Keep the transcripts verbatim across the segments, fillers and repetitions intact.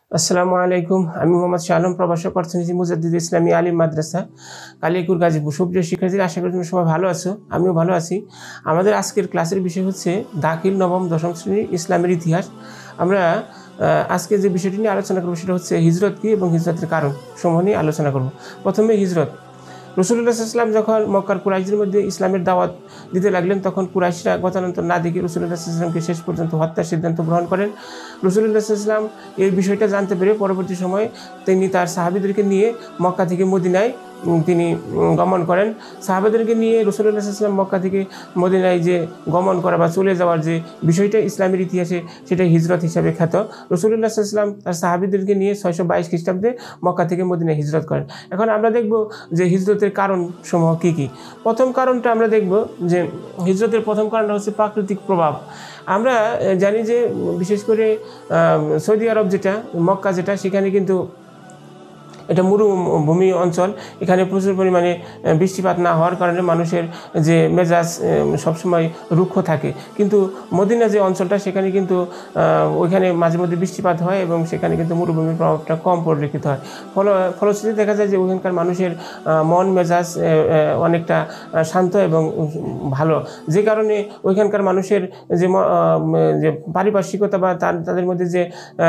আসসালামু আলাইকুম। আমি মোহাম্মদ শাহ আলম, প্রভাষক অর্থনীতি, মুজাদ্দিদ ইসলামী আলিম মাদ্রাসা, কালিয়াকৈর গাজীপুর। সুপ্রিয় শিক্ষার্থীরা, আশা করি তোমরা সবাই ভালো আছো, আমিও ভালো আছি। আমাদের আজকের ক্লাসের বিষয় হচ্ছে দাখিল নবম দশম শ্রেণীর ইসলামের ইতিহাস। আমরা আজকে যে বিষয়টি নিয়ে আলোচনা করবো সেটা হচ্ছে হিজরত কী এবং হিজরতের কারণ সমূহ নিয়ে আলোচনা করব। প্রথমে হিজরত। রাসূলুল্লাহ সাল্লাল্লাহু আলাইহি ওয়াসাল্লাম যখন মক্কার কুরাইশদের মধ্যে ইসলামের দাওয়াত দিতে লাগলেন, তখন কুরাইশরা গতান্তর না দেখে রাসূলুল্লাহ সাল্লাল্লাহু আলাইহি ওয়াসাল্লামকে শেষ পর্যন্ত হত্যার সিদ্ধান্ত গ্রহণ করেন। রাসূলুল্লাহ সাল্লাল্লাহু আলাইহি ওয়াসাল্লাম এই বিষয়টা জানতে পেরে পরবর্তী সময়ে তিনি তার সাহাবীদেরকে নিয়ে মক্কা থেকে মদিনায় তিনি গমন করেন। সাহাবাদেরকে নিয়ে রাসূলুল্লাহ সাল্লাল্লাহু আলাইহি ওয়াসাল্লাম মক্কা থেকে মদিনায় যে গমন করা বা চলে যাওয়ার যে বিষয়টা ইসলামের ইতিহাসে, সেটা হিজরত হিসাবে খ্যাত। রাসূলুল্লাহ সাল্লাল্লাহু আলাইহি ওয়াসাল্লাম তার সাহাবীদেরকে নিয়ে ছয়শো বাইশ খ্রিস্টাব্দে মক্কা থেকে মদিনায় হিজরত করেন। এখন আমরা দেখব যে হিজরতের কারণ সমূহ কী কী। প্রথম কারণটা আমরা দেখব যে হিজরতের প্রথম কারণটা হচ্ছে প্রাকৃতিক প্রভাব। আমরা জানি যে বিশেষ করে সৌদি আরব যেটা, মক্কা যেটা, সেখানে কিন্তু এটা মরুভূমি অঞ্চল। এখানে প্রচুর পরিমাণে বৃষ্টিপাত না হওয়ার কারণে মানুষের যে মেজাজ সবসময় রুক্ষ থাকে। কিন্তু মদিনা যে অঞ্চলটা, সেখানে কিন্তু ওইখানে মাঝে মধ্যে বৃষ্টিপাত হয় এবং সেখানে কিন্তু মরুভূমির প্রভাবটা কম পরিলক্ষিত হয়। ফল ফলশ্রুতি দেখা যায় যে ওইখানকার মানুষের মন মেজাজ অনেকটা শান্ত এবং ভালো, যে কারণে ওইখানকার মানুষের যে যে পারিপার্শ্বিকতা বা তাদের মধ্যে যে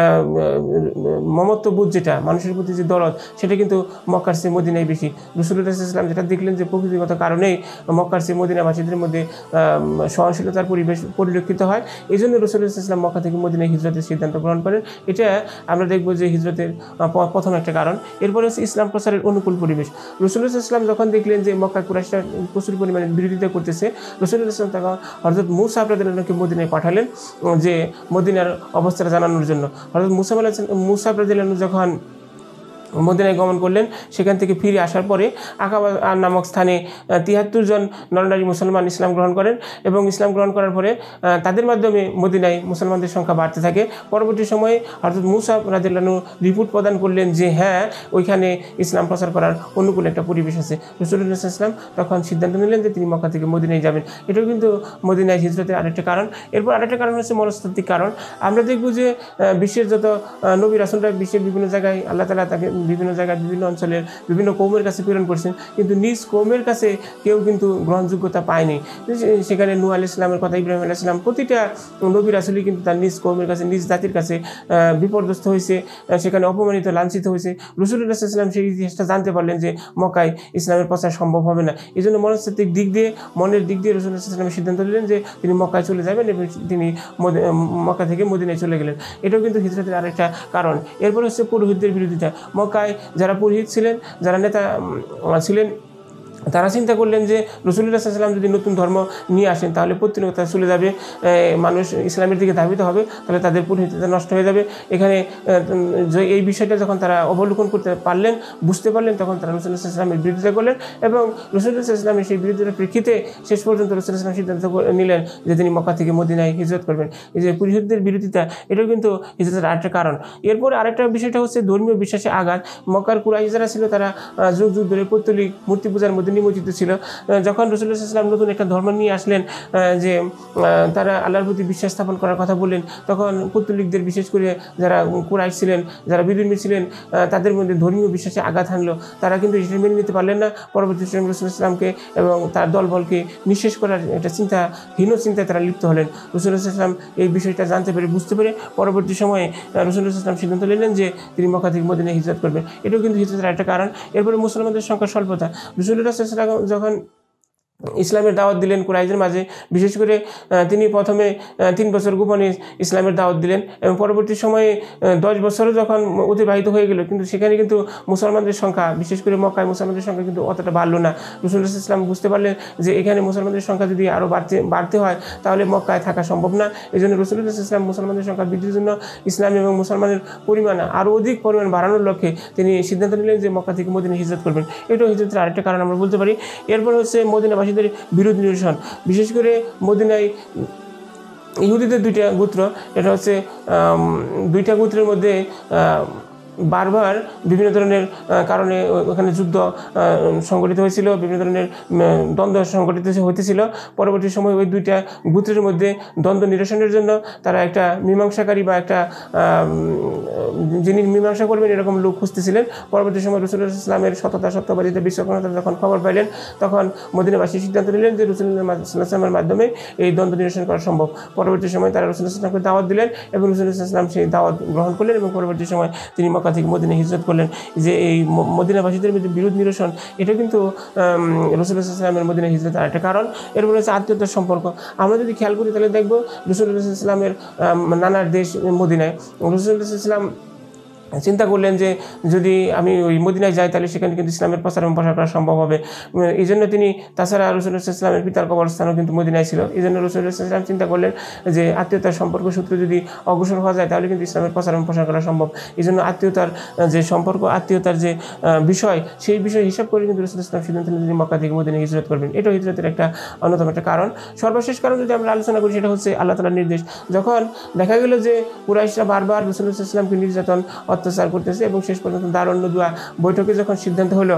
মমত্ববোধ, যেটা মানুষের প্রতি যে দরদ, সেটা কিন্তু মক্কার চেয়ে মদিনায় বেশি। রাসূলুল্লাহ সাল্লাল্লাহু আলাইহি ওয়াসাল্লাম যেটা দেখলেন যে প্রকৃতিগত কারণেই মক্কার চেয়ে মদিনাবাসীদের মধ্যে সহনশীলতার পরিবেশ পরিলক্ষিত হয়। এই জন্য রাসূলুল্লাহ সাল্লাল্লাহু আলাইহি ওয়াসাল্লাম মক্কা থেকে মদিনায় হিজরতের সিদ্ধান্ত গ্রহণ করেন। এটা আমরা দেখব যে হিজরতের প্রথম একটা কারণ। এরপরে হচ্ছে ইসলাম প্রচারের অনুকূল পরিবেশ। রাসূলুল্লাহ সাল্লাল্লাহু আলাইহি ওয়াসাল্লাম যখন দেখলেন যে মক্কার কুরাইশরা প্রচুর পরিমাণে বিরোধিতা করতেছে, রাসূলুল্লাহ সাল্লাল্লাহু আলাইহি ওয়াসাল্লাম তখন হযরত মূসা রাদিয়াল্লাহু আনহুকে মদিনায় পাঠালেন যে মদিনার অবস্থাটা জানানোর জন্য। হযরত মূসা মূসা রাদিয়াল্লাহু আনহু যখন মদিনায় গমন করলেন, সেখান থেকে ফিরে আসার পরে আকাবা নামক স্থানে তিয়াত্তর জন নরনারী মুসলমান ইসলাম গ্রহণ করেন এবং ইসলাম গ্রহণ করার পরে তাদের মাধ্যমে মদিনায় মুসলমানদের সংখ্যা বাড়তে থাকে। পরবর্তী সময়ে হযরত মূসা রাদিয়াল্লাহু আনহু রিপোর্ট প্রদান করলেন যে হ্যাঁ, ওইখানে ইসলাম প্রচার করার অনুকূল একটা পরিবেশ আছে। রাসূলুল্লাহ সাল্লাল্লাহু আলাইহি ওয়াসাল্লাম তখন সিদ্ধান্ত নিলেন যে তিনি মক্কা থেকে মদিনায় যাবেন। এটাও কিন্তু মদিনায় হিজরতের আরেকটা কারণ। এরপর আরেকটা কারণ হচ্ছে মনস্তাত্ত্বিক কারণ। আমরা দেখব যে বিশ্বের যত নবী রাসূলরা বিশ্বের বিভিন্ন জায়গায় আল্লাহ তাআলা তাকে বিভিন্ন জায়গায় বিভিন্ন অঞ্চলের বিভিন্ন কৌমের কাছে প্রেরণ করছেন, কিন্তু নিজ কৌমের কাছে কেউ কিন্তু গ্রহণযোগ্যতা পায়নি। সেখানে নূহ আলাইহিস সালামের কথা, ইব্রাহিম আলাইহিস সালাম, প্রতিটা নবী রাসূলই কিন্তু তার নিজ কৌমের কাছে, নিজ জাতির কাছে বিপর্যস্ত হয়েছে, সেখানে অপমানিত, লাঞ্ছিত হয়েছে। রাসূলুল্লাহ সাল্লাল্লাহু আলাইহি ওয়াসাল্লাম সেই ইতিহাসটা জানতে পারলেন যে মক্কায় ইসলামের প্রচার সম্ভব হবে না। এই জন্য মনস্তাত্ত্বিক দিক দিয়ে, মনের দিক দিয়ে রাসূলুল্লাহ সাল্লাল্লাহু আলাইহি ওয়াসাল্লাম সিদ্ধান্ত নিলেন যে তিনি মক্কায় চলে যাবেন এবং তিনি মক্কা থেকে মদিনায় চলে গেলেন। এটাও কিন্তু হিজরতের আরেকটা কারণ। এরপর হচ্ছে পুরোহিতদের বিরোধিতা। মক্কায় যারা পুরোহিত ছিলেন, যারা নেতা ছিলেন, তারা চিন্তা করলেন যে রাসূলুল্লাহ সাল্লাল্লাহু আলাইহি ওয়াসাল্লাম যদি নতুন ধর্ম নিয়ে আসেন, তাহলে প্রতিনিয়ত চলে যাবে, মানুষ ইসলামের দিকে ধাবিত হবে, তাহলে তাদের পুরোহিততা নষ্ট হয়ে যাবে। এখানে এই বিষয়টা যখন তারা অবলোকন করতে পারলেন, বুঝতে পারলেন, তখন তারা রাসূলুল্লাহ সাল্লাল্লাহু আলাইহি ওয়াসাল্লামের বিরোধিতা করলেন এবং রাসূলুল্লাহ সাল্লাল্লাহু আলাইহি ওয়াসাল্লামের সেই বিরোধিতার প্রেক্ষিতে শেষ পর্যন্ত রাসূলুল্লাহ সাল্লাল্লাহু আলাইহি ওয়াসাল্লাম সিদ্ধান্ত নিলেন যে তিনি মক্কা থেকে মদিনায় হিজরত করবেন। এই যে পুরোহিতদের বিরোধিতা, এটাও কিন্তু হিজরতের আরেকটা কারণ। এরপরে আরেকটা বিষয়টা হচ্ছে ধর্মীয় বিশ্বাসে আঘাত। মক্কার কুরাইশ যারা ছিল, তারা যুগ যুগ ধরে পৌত্তলিক মূর্তি পূজার মধ্যে নিমজ্জিত ছিল। যখন রাসূলুল্লাহ সাল্লাল্লাহু আলাইহি ওয়াসাল্লাম নতুন একটা ধর্ম নিয়ে আসলেন, যে তারা আল্লাহর প্রতি বিশ্বাস স্থাপন করার কথা বললেন, তখন পৌত্তলিকদের, বিশেষ করে যারা কুরাইশ ছিলেন, যারা বিধর্মী ছিলেন, তাদের মধ্যে ধর্মীয় বিশ্বাসে আঘাত হানলো। তারা কিন্তু সেটা মেনে নিতে পারলেন না। পরবর্তী সময়ে রাসূলুল্লাহ সাল্লাল্লাহু আলাইহি ওয়াসাল্লামকে এবং তার দলবলকে নিঃশেষ করার একটা চিন্তা, হীন চিন্তায় তারা লিপ্ত হলেন। রাসূলুল্লাহ সাল্লাল্লাহু আলাইহি ওয়াসাল্লাম এই বিষয়টা জানতে পেরে, বুঝতে পেরে পরবর্তী সময়ে রাসূলুল্লাহ সাল্লাল্লাহু আলাইহি ওয়াসাল্লাম সিদ্ধান্ত নিলেন যে তিনি মক্কা থেকে মদিনায় হিজরত করবেন। এটাও কিন্তু হিজরতের একটা কারণ। এরপরে মুসলমানদের সংখ্যা স্বল্পতা। রাসূলুল্লাহ সাল্লাল্লাহু আলাইহি ওয়াসাল্লাম যখন ইসলামের দাওয়াত দিলেন কুরাইশদের মাঝে, বিশেষ করে তিনি প্রথমে তিন বছর গোপনে ইসলামের দাওয়াত দিলেন এবং পরবর্তী সময়ে দশ বছরও যখন অতিবাহিত হয়ে গেল, কিন্তু সেখানে কিন্তু মুসলমানদের সংখ্যা, বিশেষ করে মক্কায় মুসলমানদের সংখ্যা কিন্তু অতটা বাড়লো না। রাসূলুল্লাহ সাল্লাল্লাহু আলাইহি ওয়াসাল্লাম বুঝতে পারলেন যে এখানে মুসলমানদের সংখ্যা যদি আরও বাড়তে বাড়তে হয়, তাহলে মক্কায় থাকা সম্ভব না। এই জন্য রাসূলুল্লাহ সাল্লাল্লাহু আলাইহি ওয়াসাল্লাম মুসলমানদের সংখ্যা বৃদ্ধির জন্য, ইসলাম এবং মুসলমানের পরিমাণ আরও অধিক পরিমাণ বাড়ানোর লক্ষ্যে তিনি সিদ্ধান্ত নিলেন যে মক্কা থেকে মদিনায় হিজরত করবেন। এটাও হিজরতের আরেকটা কারণ আমরা বলতে পারি। এরপর হচ্ছে মদিনাবাসীদের বিরোধ নিরসন। বিশেষ করে মদিনায় ইহুদিদের দুইটা গোত্র, এটা হচ্ছে দুইটা গোত্রের মধ্যে বারবার বিভিন্ন ধরনের কারণে ওখানে যুদ্ধ সংঘটিত হয়েছিল, বিভিন্ন ধরনের দ্বন্দ্ব সংঘটিত হতেছিল। পরবর্তী সময় ওই দুইটা গোত্রের মধ্যে দ্বন্দ্ব নিরসনের জন্য তারা একটা মীমাংসাকারী বা একটা যিনি মীমাংসা করবেন এরকম লোক খুঁজতেছিলেন। পরবর্তী সময় রাসূলুল্লাহ সাল্লাল্লাহু আলাইহি ওয়াসাল্লামের সততা সত্যবাদিতা বিশ্বকর্তা যখন খবর পাইলেন, তখন মদিনাবাসী সিদ্ধান্ত নিলেন যে রাসূলুল্লাহ সাল্লাল্লাহু আলাইহি ওয়াসাল্লামের মাধ্যমে এই দ্বন্দ্ব নিরসন করা সম্ভব। পরবর্তী সময় তারা রাসূলুল্লাহ সাল্লাল্লাহু আলাইহি ওয়াসাল্লামকে দাওয়াত দিলেন এবং রাসূলুল্লাহ সাল্লাল্লাহু আলাইহি ওয়াসাল্লাম সেই দাওয়াত গ্রহণ করলেন এবং পরবর্তী সময় তিনি মক্কা থেকে মদিনায় হিজরত করলেন। যে এই মদিনাবাসীদের মধ্যে বিরোধ নিরসন, এটা কিন্তু রাসূলুল্লাহ সাল্লাল্লাহু আলাইহি ওয়াসাল্লামের মদিনায় হিজরতের আরেকটা কারণ। এরপর হচ্ছে আত্মীয়তার সম্পর্ক। আমরা যদি খেয়াল করি তাহলে দেখব রাসূলুল্লাহ সাল্লাল্লাহু আলাইহি ওয়াসাল্লামের নানার দেশ মদিনায়। রাসূলুল্লাহ সাল্লাল্লাহু আলাইহি ওয়াসাল্লাম চিন্তা করলেন যে যদি আমি ওই মদিনায় যাই তাহলে সেখানে কিন্তু ইসলামের প্রচার এবং প্রসার করা সম্ভব হবে। এই জন্য তিনি, তাছাড়া রাসূলুল্লাহ সাল্লাল্লাহু আলাইহি ওয়াসাল্লামের পিতার কবরস্থানও কিন্তু মদিনায় ছিল। এই জন্য রাসূলুল্লাহ সাল্লাল্লাহু আলাইহি ওয়াসাল্লাম চিন্তা করলেন যে আত্মীয়তার সম্পর্ক সূত্রে যদি অগ্রসর হওয়া যায় তাহলে কিন্তু ইসলামের প্রচার এবং প্রসার করা সম্ভব। এই জন্য আত্মীয়তার যে সম্পর্ক, আত্মীয়তার যে বিষয়, সেই বিষয় হিসাব করে কিন্তু রাসূলুল্লাহ সাল্লাল্লাহু আলাইহি ওয়াসাল্লাম সিদ্ধান্ত নিলেন তিনি মক্কা থেকে মদিনায় হিজরত করবেন। এটাও হিজরতের একটা অন্যতম একটা কারণ। সর্বশেষ কারণ যদি আমরা আলোচনা করি সেটা হচ্ছে আল্লাহ তাআলার নির্দেশ। যখন দেখা গেল যে কুরাইশরা বারবার রাসূলুল্লাহ সাল্লাল্লাহু আলাইহি ওয়াসাল্লামকে নির্যাতন অত্যাচার করতেছে এবং শেষ পর্যন্ত দারুন নদুয়া বৈঠকে যখন সিদ্ধান্ত হলো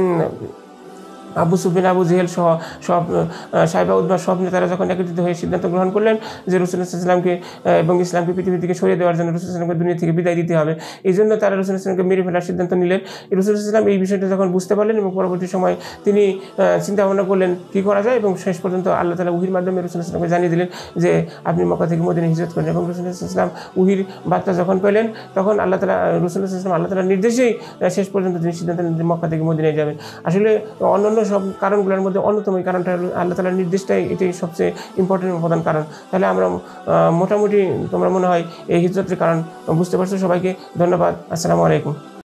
আবু সুফিয়ান, আবু জেহেল সহ সব সাইবা উদ্বা সব নেতারা যখন একত্রিত হয়ে সিদ্ধান্ত গ্রহণ করলেন যে রাসূলুল্লাহ সাল্লাল্লাহু আলাইহি ওয়াসাল্লামকে এবং ইসলামকে পৃথিবী থেকে সরিয়ে দেওয়ার জন্য রাসূলুল্লাহ সাল্লাল্লাহু আলাইহি ওয়াসাল্লামকে দুনিয়া থেকে বিদায় দিতে হবে, এই জন্য তারা রাসূলুল্লাহ সাল্লাল্লাহু আলাইহি ওয়াসাল্লামকে মেরে ফেলার সিদ্ধান্ত নিলেন। রাসূলুল্লাহ সাল্লাল্লাহু আলাইহি ওয়াসাল্লাম এই বিষয়টা যখন বুঝতে পারলেন এবং পরবর্তী সময় তিনি চিন্তা ভাবনা করলেন কী করা যায়, এবং শেষ পর্যন্ত আল্লাহ তাআলা ওহীর মাধ্যমে রাসূলুল্লাহ সাল্লাল্লাহু আলাইহি ওয়াসাল্লামকে জানিয়ে দিলেন যে আপনি মক্কা থেকে মদিনায় হিজরত করেন। এবং রাসূলুল্লাহ সাল্লাল্লাহু আলাইহি ওয়াসাল্লাম ওহীর বার্তা যখন পেলেন তখন আল্লাহ তাআলা রাসূলুল্লাহ সাল্লাল্লাহু আলাইহি ওয়াসাল্লাম আল্লাহ তাআলার নির্দেশেই শেষ পর্যন্ত তিনি সিদ্ধান্ত নিলেন মক্কা থেকে মদিনায় যাবেন। আসলে অন্যান্য সব কারণগুলোর মধ্যে অন্যতম এই কারণটা আল্লাহ তাআলার নির্দেশটাই এটাই সবচেয়ে ইম্পর্টেন্ট প্রধান কারণ। তাহলে আমরা মোটামুটি তোমরা মনে হয় এই হিজরতের কারণ বুঝতে পারছো। সবাইকে ধন্যবাদ। আসসালামু আলাইকুম।